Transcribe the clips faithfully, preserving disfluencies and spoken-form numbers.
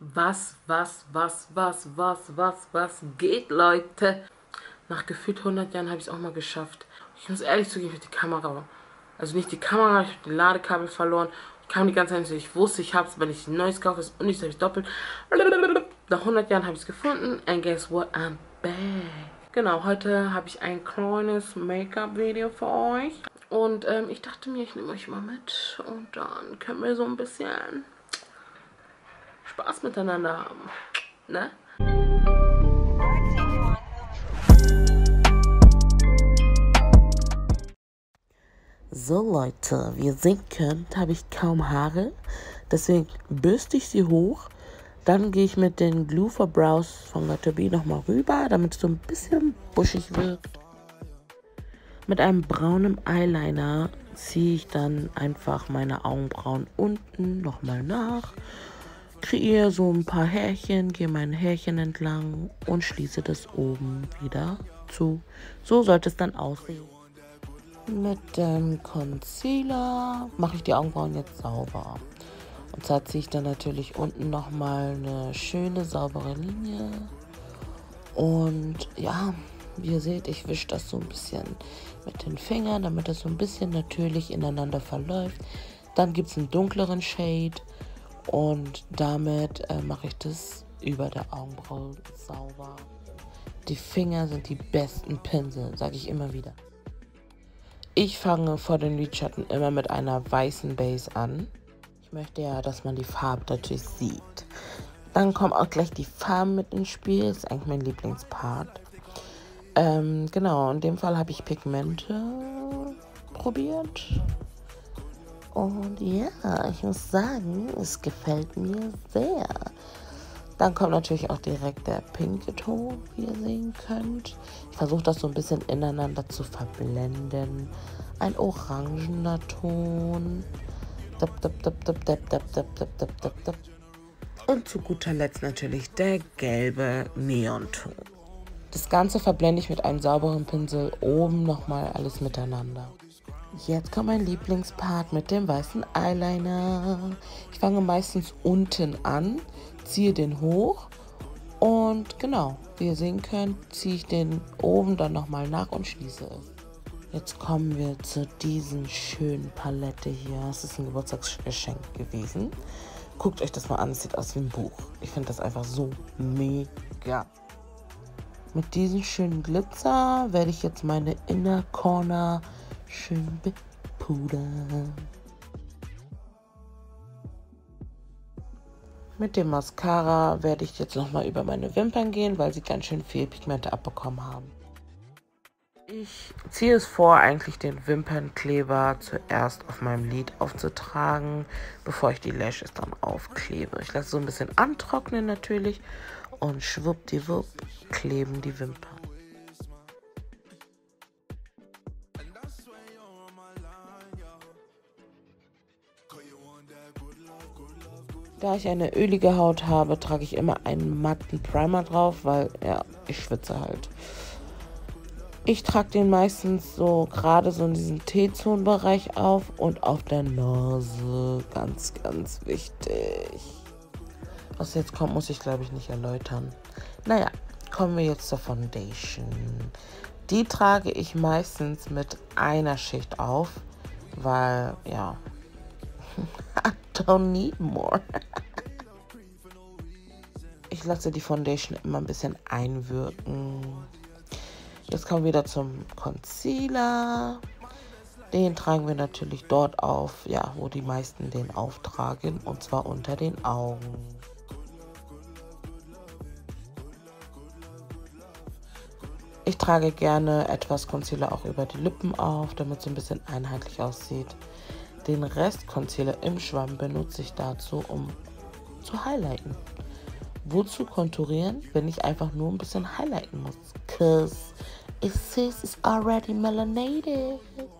Was, was, was, was, was, was, was geht, Leute? Nach gefühlt hundert Jahren habe ich es auch mal geschafft. Ich muss ehrlich zugeben, ich habe die Kamera, also nicht die Kamera, ich habe die Ladekabel verloren. Ich kam die ganze Zeit nicht, ich wusste, ich habe es, wenn ich ein neues kaufe, ist unnötig, habe ich doppelt. Nach hundert Jahren habe ich es gefunden. And guess what? I'm back. Genau, heute habe ich ein kleines Make-up-Video für euch. Und ähm, ich dachte mir, ich nehme euch mal mit. Und dann können wir so ein bisschen Spaß miteinander haben. Ne? So Leute, wie ihr sehen könnt, habe ich kaum Haare. Deswegen bürste ich sie hoch. Dann gehe ich mit den Glue for Brows von Got to Be nochmal rüber, damit es so ein bisschen buschig wirkt. Mit einem braunen Eyeliner ziehe ich dann einfach meine Augenbrauen unten nochmal nach. Kreiere so ein paar Härchen, gehe meine Härchen entlang und schließe das oben wieder zu. So sollte es dann aussehen. Mit dem Concealer mache ich die Augenbrauen jetzt sauber. Und zwar ziehe ich dann natürlich unten nochmal eine schöne, saubere Linie. Und ja, wie ihr seht, ich wische das so ein bisschen mit den Fingern, damit das so ein bisschen natürlich ineinander verläuft. Dann gibt es einen dunkleren Shade und damit äh, mache ich das über der Augenbraue sauber. Die Finger sind die besten Pinsel, sage ich immer wieder. Ich fange vor den Lidschatten immer mit einer weißen Base an. Ich möchte ja, dass man die Farbe natürlich sieht. Dann kommen auch gleich die Farben mit ins Spiel. Das ist eigentlich mein Lieblingspart. Ähm, genau, in dem Fall habe ich Pigmente probiert. Und ja, ich muss sagen, es gefällt mir sehr. Dann kommt natürlich auch direkt der pinke Ton, wie ihr sehen könnt. Ich versuche das so ein bisschen ineinander zu verblenden. Ein orangener Ton. Und zu guter Letzt natürlich der gelbe Neonton. Das Ganze verblende ich mit einem sauberen Pinsel oben nochmal alles miteinander. Jetzt kommt mein Lieblingspart mit dem weißen Eyeliner. Ich fange meistens unten an, ziehe den hoch und genau, wie ihr sehen könnt, ziehe ich den oben dann nochmal nach und schließe es. Jetzt kommen wir zu diesen schönen Palette hier. Das ist ein Geburtstagsgeschenk gewesen. Guckt euch das mal an, es sieht aus wie ein Buch. Ich finde das einfach so mega. Mit diesem schönen Glitzer werde ich jetzt meine Inner Corner schön bepudern. Mit dem Mascara werde ich jetzt nochmal über meine Wimpern gehen, weil sie ganz schön viel Pigmente abbekommen haben. Ich ziehe es vor, eigentlich den Wimpernkleber zuerst auf meinem Lid aufzutragen, bevor ich die Lashes dann aufklebe. Ich lasse so ein bisschen antrocknen natürlich und schwuppdiwupp kleben die Wimpern. Da ich eine ölige Haut habe, trage ich immer einen matten Primer drauf, weil ja, ich schwitze halt. Ich trage den meistens so gerade so in diesem T-Zone-Bereich auf und auf der Nase. Ganz, ganz wichtig. Was jetzt kommt, muss ich glaube ich nicht erläutern. Naja, kommen wir jetzt zur Foundation. Die trage ich meistens mit einer Schicht auf, weil ja, I don't need more. Ich lasse die Foundation immer ein bisschen einwirken. Jetzt kommen wir wieder zum Concealer. Den tragen wir natürlich dort auf, ja, wo die meisten den auftragen, und zwar unter den Augen. Ich trage gerne etwas Concealer auch über die Lippen auf, damit es ein bisschen einheitlich aussieht. Den Rest Concealer im Schwamm benutze ich dazu, um zu highlighten. Wozu konturieren, wenn ich einfach nur ein bisschen highlighten muss? Cause it says it's already melanated.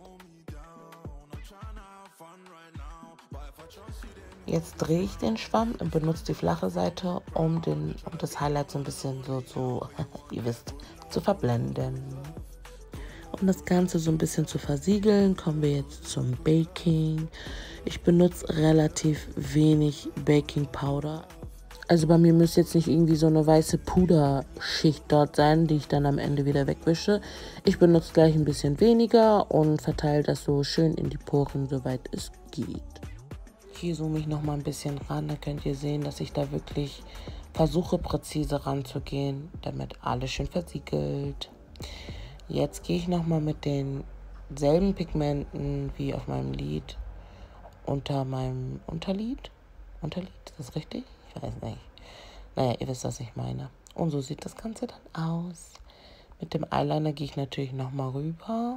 Jetzt drehe ich den Schwamm und benutze die flache Seite, um, den, um das Highlight so ein bisschen so zu, ihr wisst, zu verblenden. Um das Ganze so ein bisschen zu versiegeln, kommen wir jetzt zum Baking. Ich benutze relativ wenig Baking Powder. Also bei mir müsste jetzt nicht irgendwie so eine weiße Puderschicht dort sein, die ich dann am Ende wieder wegwische. Ich benutze gleich ein bisschen weniger und verteile das so schön in die Poren, soweit es geht. Hier zoome ich nochmal ein bisschen ran, da könnt ihr sehen, dass ich da wirklich versuche präzise ranzugehen, damit alles schön versiegelt. Jetzt gehe ich nochmal mit denselben Pigmenten wie auf meinem Lid unter meinem Unterlid. Unterlid, ist das richtig? Ich weiß nicht. Naja, ihr wisst, was ich meine. Und so sieht das Ganze dann aus. Mit dem Eyeliner gehe ich natürlich nochmal rüber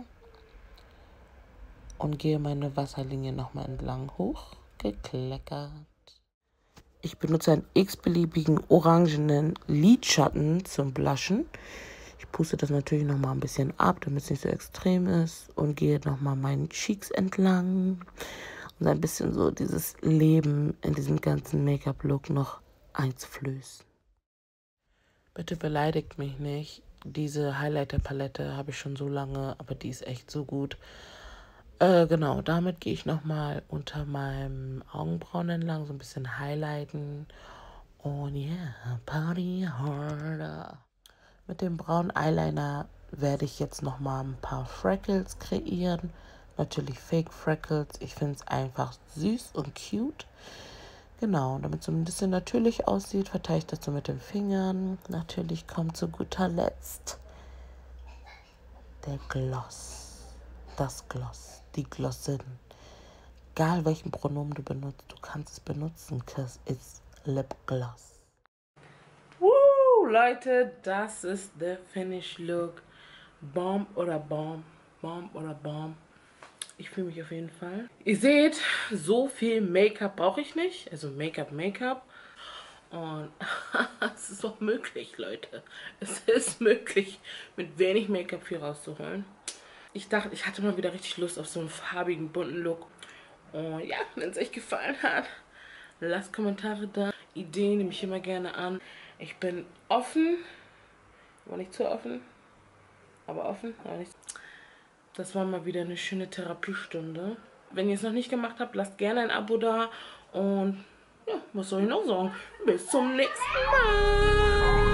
und gehe meine Wasserlinie nochmal entlang hochgekleckert. Ich benutze einen x-beliebigen orangenen Lidschatten zum Blushen. Ich puste das natürlich nochmal ein bisschen ab, damit es nicht so extrem ist. Und gehe nochmal meinen Cheeks entlang. Und ein bisschen so dieses Leben in diesem ganzen Make-up-Look noch einzuflößen. Bitte beleidigt mich nicht. Diese Highlighter-Palette habe ich schon so lange, aber die ist echt so gut. Äh, genau, damit gehe ich nochmal unter meinem Augenbrauen entlang, so ein bisschen highlighten. Und ja, yeah, Party harder. Mit dem braunen Eyeliner werde ich jetzt nochmal ein paar Freckles kreieren. Natürlich Fake Freckles. Ich finde es einfach süß und cute. Genau, damit es so ein bisschen natürlich aussieht, verteile ich das so mit den Fingern. Natürlich kommt zu guter Letzt der Gloss. Das Gloss. Die Glossin. Egal welchen Pronomen du benutzt, du kannst es benutzen, because it's lip gloss. Woo, Leute, das ist der Finish Look. Bomb oder Bomb. Bomb oder Bomb. Ich fühle mich auf jeden Fall. Ihr seht, so viel Make-up brauche ich nicht. Also Make-up, Make-up. Und es ist auch möglich, Leute. Es ist möglich, mit wenig Make-up viel rauszuholen. Ich dachte, ich hatte mal wieder richtig Lust auf so einen farbigen, bunten Look. Und ja, wenn es euch gefallen hat, lasst Kommentare da. Ideen nehme ich immer gerne an. Ich bin offen. Aber nicht zu offen. Aber offen. Aber nicht. Das war mal wieder eine schöne Therapiestunde. Wenn ihr es noch nicht gemacht habt, lasst gerne ein Abo da. Und ja, was soll ich noch sagen? Bis zum nächsten Mal.